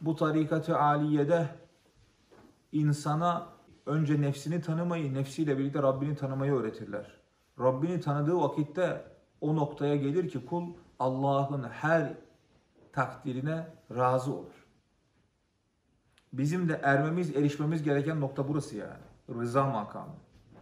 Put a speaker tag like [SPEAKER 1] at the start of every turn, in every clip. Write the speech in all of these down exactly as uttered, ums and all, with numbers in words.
[SPEAKER 1] Bu tarikat-ı aliyede insana önce nefsini tanımayı, nefsiyle birlikte Rabbini tanımayı öğretirler. Rabbini tanıdığı vakitte o noktaya gelir ki kul Allah'ın her takdirine razı olur. Bizim de ermemiz, erişmemiz gereken nokta burası yani. Rıza makamı.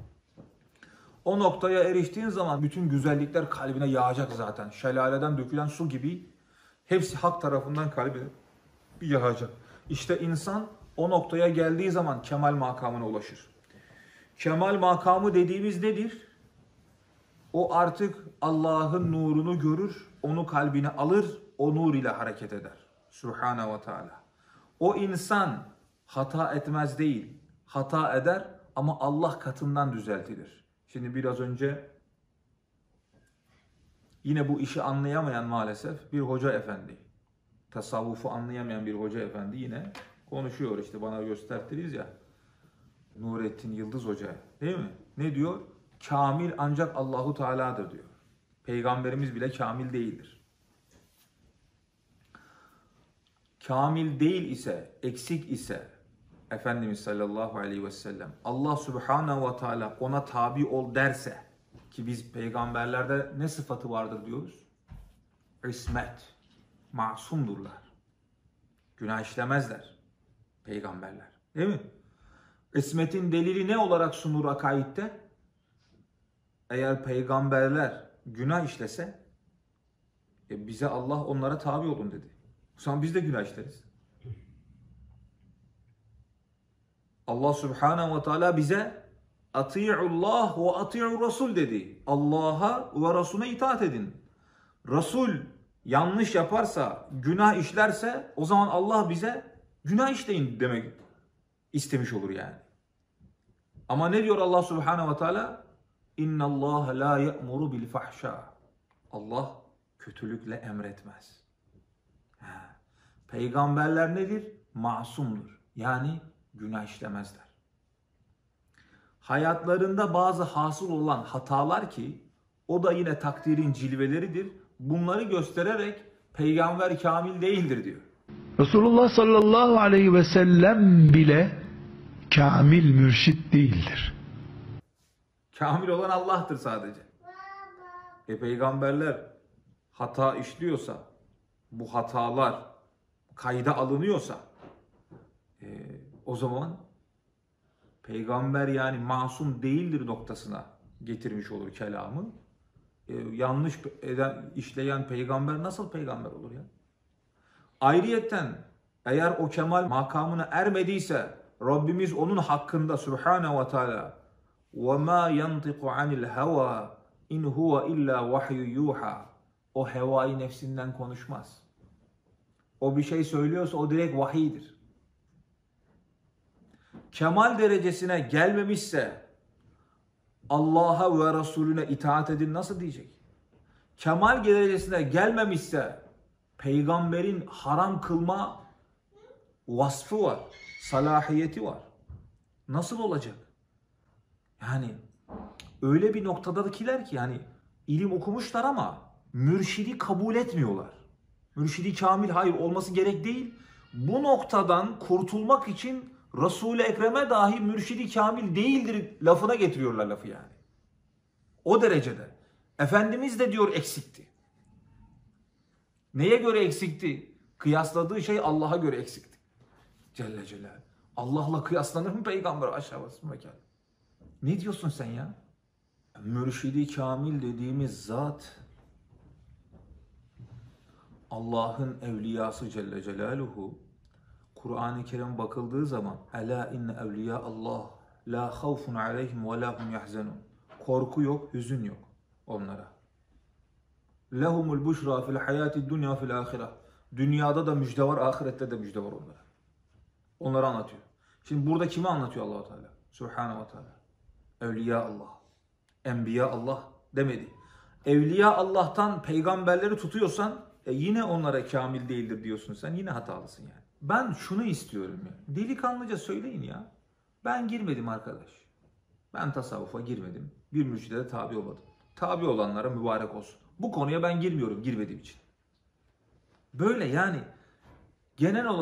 [SPEAKER 1] O noktaya eriştiğin zaman bütün güzellikler kalbine yağacak zaten. Şelaleden dökülen su gibi hepsi hak tarafından kalbine yağacak. İşte insan o noktaya geldiği zaman kemal makamına ulaşır. Kemal makamı dediğimiz nedir? O artık Allah'ın nurunu görür, onu kalbine alır, o nur ile hareket eder. Subhanahu ve Teala. O insan hata etmez değil, hata eder ama Allah katından düzeltilir. Şimdi biraz önce yine bu işi anlayamayan maalesef bir hoca efendi, tasavvufu anlayamayan bir hoca efendi yine konuşuyor, işte bana göstertiriz ya, Nurettin Yıldız Hoca, değil mi? Ne diyor? Kamil ancak Allahu Teala'dır diyor. Peygamberimiz bile kamil değildir. Kamil değil ise, eksik ise Efendimiz sallallahu aleyhi ve sellem Allah subhanahu ve teala ona tabi ol derse, ki biz peygamberlerde ne sıfatı vardır diyoruz? İsmet, masumdurlar. Günah işlemezler peygamberler. Değil mi? İsmetin delili ne olarak sunur akaidde? Eğer peygamberler günah işlese e bize Allah onlara tabi olun dedi. O zaman biz de günah işleriz. Allah Subhanahu ve Teala bize Ati'ullah ve ati'ur Rasul dedi. Allah'a ve Resulüne itaat edin. Resul yanlış yaparsa, günah işlerse o zaman Allah bize günah işleyin demek istemiş olur yani. Ama ne diyor Allah Subhanahu ve Teala? İnna Allah la ya'muru bil fahşa. Allah kötülükle emretmez. Ha. Peygamberler nedir? Masumdur. Yani günah işlemezler. Hayatlarında bazı hasıl olan hatalar ki o da yine takdirin cilveleridir. Bunları göstererek peygamber kamil değildir diyor.
[SPEAKER 2] Resulullah sallallahu aleyhi ve sellem bile kamil mürşit değildir.
[SPEAKER 1] Kamil olan Allah'tır sadece. E peygamberler hata işliyorsa, bu hatalar kayda alınıyorsa e, o zaman peygamber yani masum değildir noktasına getirmiş olur kelamı. E, yanlış eden, işleyen peygamber nasıl peygamber olur ya? Ayrıyetten eğer o kemal makamına ermediyse Rabbimiz onun hakkında Subhanahu ve Teala وَمَا يَنْطِقُ عَنِ الْهَوَى اِنْ هُوَ اِلَّا وَحْيُ يُوحَى. O hevai nefsinden konuşmaz. O bir şey söylüyorsa o direkt vahiydir. Kemal derecesine gelmemişse Allah'a ve Resulüne itaat edin nasıl diyecek? Kemal derecesine gelmemişse peygamberin haram kılma vasfı var, salahiyeti var. Nasıl olacak? Yani öyle bir noktadakiler ki yani ilim okumuşlar ama mürşidi kabul etmiyorlar. Mürşidi kamil hayır olması gerek değil. Bu noktadan kurtulmak için Resul-i Ekrem'e dahi mürşidi kamil değildir lafına getiriyorlar lafı yani. O derecede. Efendimiz de diyor eksikti. Neye göre eksikti? Kıyasladığı şey Allah'a göre eksikti. Celle Celaluhu. Allah'la kıyaslanır mı peygamber aşağısı mekan? Ne diyorsun sen ya? Mürşidi kamil dediğimiz zat Allah'ın evliyası Celle Celaluhu. Kur'an-ı Kerim bakıldığı zaman Ela inne evliya Allah la havfun aleyhim ve la hum yahzenun. Korku yok, hüzün yok onlara. Lehumul buşra fil hayati dunya fil ahire. Dünyada da müjde var, ahirette de müjde var onlara. Onları anlatıyor. Şimdi burada kimi anlatıyor Allah-u Teala? Subhanahu ve Teala. Evliya Allah. Enbiya Allah demedi. Evliya Allah'tan peygamberleri tutuyorsan e yine onlara kamil değildir diyorsun sen. Yine hatalısın yani. Ben şunu istiyorum ya. Delikanlıca söyleyin ya. Ben girmedim arkadaş. Ben tasavvufa girmedim. Bir mürşide de tabi olmadım. Tabi olanlara mübarek olsun. Bu konuya ben girmiyorum girmediğim için. Böyle yani genel olarak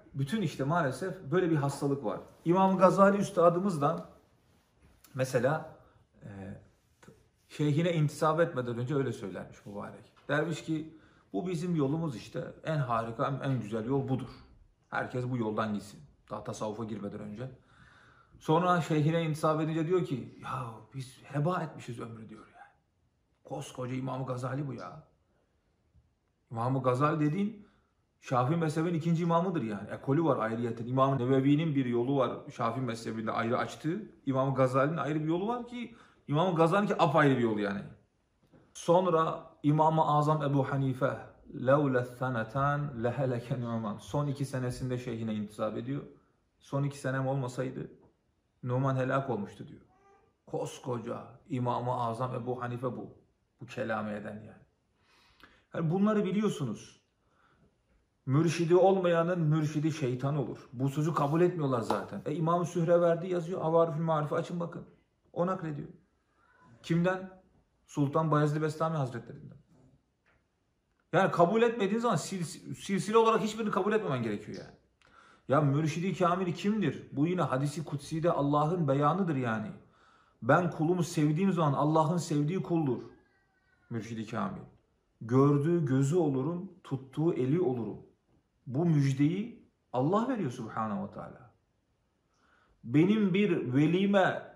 [SPEAKER 1] bütün işte maalesef böyle bir hastalık var. İmam Gazali Üstadımızdan mesela e, şeyhine intisap etmeden önce öyle söylermiş mübarek. Dermiş ki bu bizim yolumuz işte. En harika, en güzel yol budur. Herkes bu yoldan gitsin. Daha tasavvufa girmeden önce. Sonra şeyhine intisap edince diyor ki ya biz heba etmişiz ömrü diyor yani. Koskoca İmam Gazali bu ya. İmam Gazali dediğin Şafii mezhebinin ikinci imamıdır yani. Ekolü var ayrıyeten. İmam Nevevi'nin bir yolu var Şafii mezhebinde ayrı açtığı. İmam Gazali'nin ayrı bir yolu var ki İmam Gazali'nin ki apayrı bir yol yani. Sonra İmam-ı Azam Ebu Hanife levle seneten leheleke Numan. Son iki senesinde şeyhine intisap ediyor. Son iki senem olmasaydı Numan helak olmuştu diyor. Koskoca İmam-ı Azam Ebu Hanife bu. Bu kelame eden yani. Yani bunları biliyorsunuz. Mürşidi olmayanın mürşidi şeytan olur. Bu sözü kabul etmiyorlar zaten. E, İmam-ı Sühreverdi yazıyor. Avarifül Marife açın bakın. O naklediyor. Kimden? Sultan Bayezid Bestami Hazretlerinden. Yani kabul etmediğin zaman sil, silsile olarak hiçbirini kabul etmemen gerekiyor yani. Ya mürşidi kamili kimdir? Bu yine hadisi kutsi'de Allah'ın beyanıdır yani. Ben kulumu sevdiğim zaman Allah'ın sevdiği kuldur. Mürşidi kamil. Gördüğü gözü olurum, tuttuğu eli olurum. Bu müjdeyi Allah veriyor Subhanahu ve Teala. Benim bir velime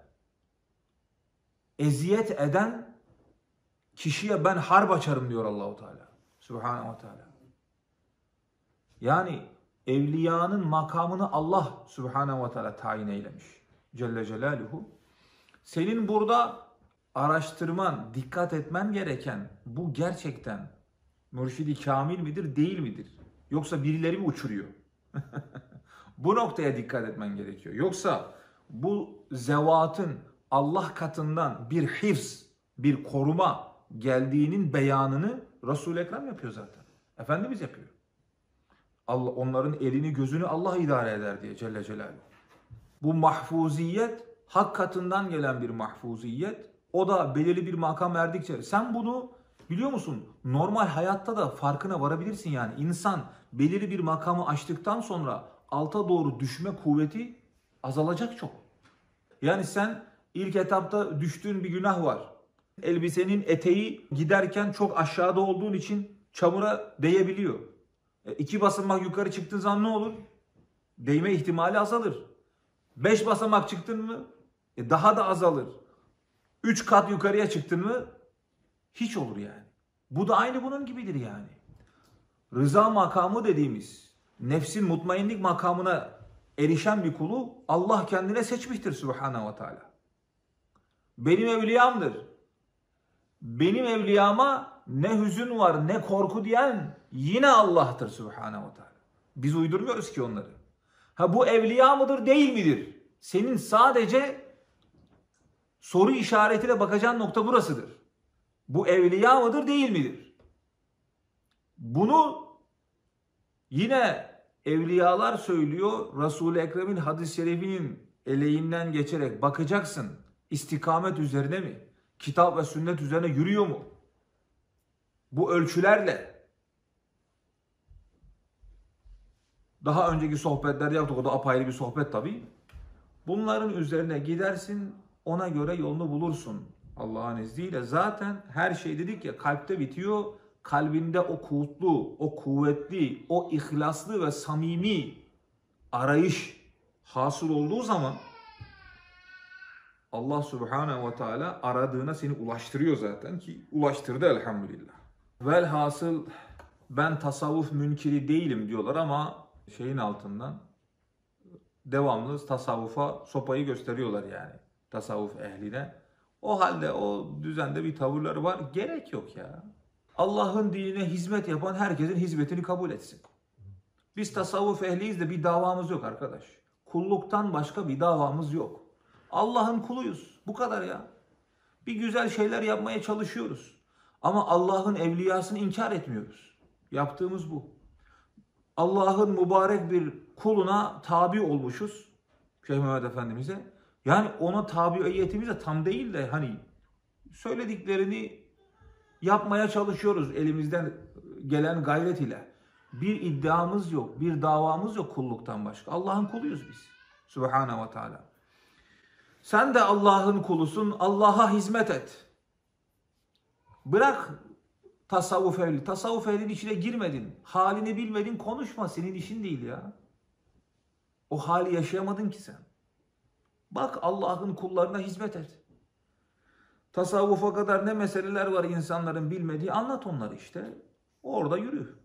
[SPEAKER 1] eziyet eden kişiye ben harp açarım diyor Allahu Teala. Subhanahu ve Teala. Yani evliyanın makamını Allah Subhanahu ve Teala tayin eylemiş. Celle Celaluhu. Senin burada araştırman, dikkat etmen gereken bu gerçekten mürşidi kamil midir, değil midir? Yoksa birileri mi uçuruyor? Bu noktaya dikkat etmen gerekiyor. Yoksa bu zevatın Allah katından bir hifz, bir koruma geldiğinin beyanını Resul-i Ekrem yapıyor zaten. Efendimiz yapıyor. Allah, onların elini gözünü Allah idare eder diye Celle Celaluhu. Bu mahfuziyet hak katından gelen bir mahfuziyet. O da belirli bir makam erdikçe. Sen bunu biliyor musun? Normal hayatta da farkına varabilirsin yani. İnsan belirli bir makamı aştıktan sonra alta doğru düşme kuvveti azalacak çok. Yani sen ilk etapta düştüğün bir günah var. Elbisenin eteği giderken çok aşağıda olduğun için çamura değebiliyor. E, iki basamak yukarı çıktığın zaman ne olur? Değme ihtimali azalır. Beş basamak çıktın mı? E, daha da azalır. Üç kat yukarıya çıktın mı? Hiç olur yani. Bu da aynı bunun gibidir yani. Rıza makamı dediğimiz nefsin mutmainlik makamına erişen bir kulu Allah kendine seçmiştir Subhanahu ve Teala. Benim evliyamdır. Benim evliyama ne hüzün var ne korku diyen yine Allah'tır Subhanahu ve Teala. Biz uydurmuyoruz ki onları. Ha bu evliya mıdır değil midir? Senin sadece soru işaretiyle bakacağın nokta burasıdır. Bu evliya mıdır değil midir? Bunu yine evliyalar söylüyor. Resul-i Ekrem'in hadis-i şerifinin eleğinden geçerek bakacaksın. İstikamet üzerine mi? Kitap ve sünnet üzerine yürüyor mu? Bu ölçülerle. Daha önceki sohbetlerde yaptık. O da apayrı bir sohbet tabii. Bunların üzerine gidersin. Ona göre yolunu bulursun. Allah'ın izniyle. Zaten her şey dedik ya kalpte bitiyor. Kalbinde o kuvvetli, o kuvvetli, o ihlaslı ve samimi arayış hasıl olduğu zaman Allah Subhanahu ve Teala aradığına seni ulaştırıyor zaten ki ulaştırdı elhamdülillah. Velhasıl ben tasavvuf münkiri değilim diyorlar ama şeyin altından devamlı tasavvufa sopayı gösteriyorlar yani tasavvuf ehline. O halde o düzende bir tavırları var. Gerek yok ya. Allah'ın dinine hizmet yapan herkesin hizmetini kabul etsin. Biz tasavvuf ehliyiz de bir davamız yok arkadaş. Kulluktan başka bir davamız yok. Allah'ın kuluyuz. Bu kadar ya. Bir güzel şeyler yapmaya çalışıyoruz. Ama Allah'ın evliyasını inkar etmiyoruz. Yaptığımız bu. Allah'ın mübarek bir kuluna tabi olmuşuz. Şeyh Mehmet Efendimiz'e. Yani ona tabiiyetimiz de tam değil de hani söylediklerini yapmaya çalışıyoruz elimizden gelen gayret ile. Bir iddiamız yok, bir davamız yok kulluktan başka. Allah'ın kuluyuz biz. Subhanahu ve Teala. Sen de Allah'ın kulusun, Allah'a hizmet et. Bırak tasavvuf ehli. Tasavvuf ehlinin içine girmedin. Halini bilmedin, konuşma. Senin işin değil ya. O hali yaşayamadın ki sen. Bak Allah'ın kullarına hizmet et. Tasavvufa kadar ne meseleler var insanların bilmediği, anlat onları işte. Orada yürü.